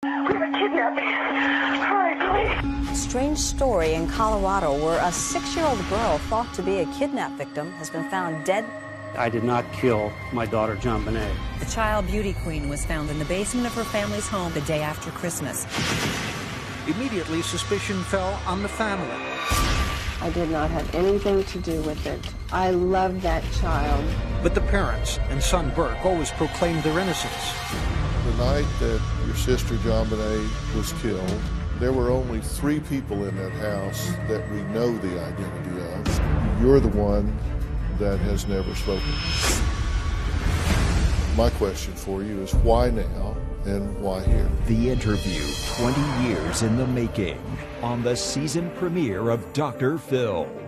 We were kidnapping. Hurry, please. Strange story in Colorado where a 6-year-old girl thought to be a kidnap victim has been found dead. I did not kill my daughter, JonBenét. The child beauty queen was found in the basement of her family's home the day after Christmas. Immediately, suspicion fell on the family. I did not have anything to do with it. I love that child. But the parents and son Burke always proclaimed their innocence. The night that your sister JonBenét was killed, there were only 3 people in that house that we know the identity of. You're the one that has never spoken. My question for you is why now and why here? The Interview, 20 years in the making, on the season premiere of Dr. Phil.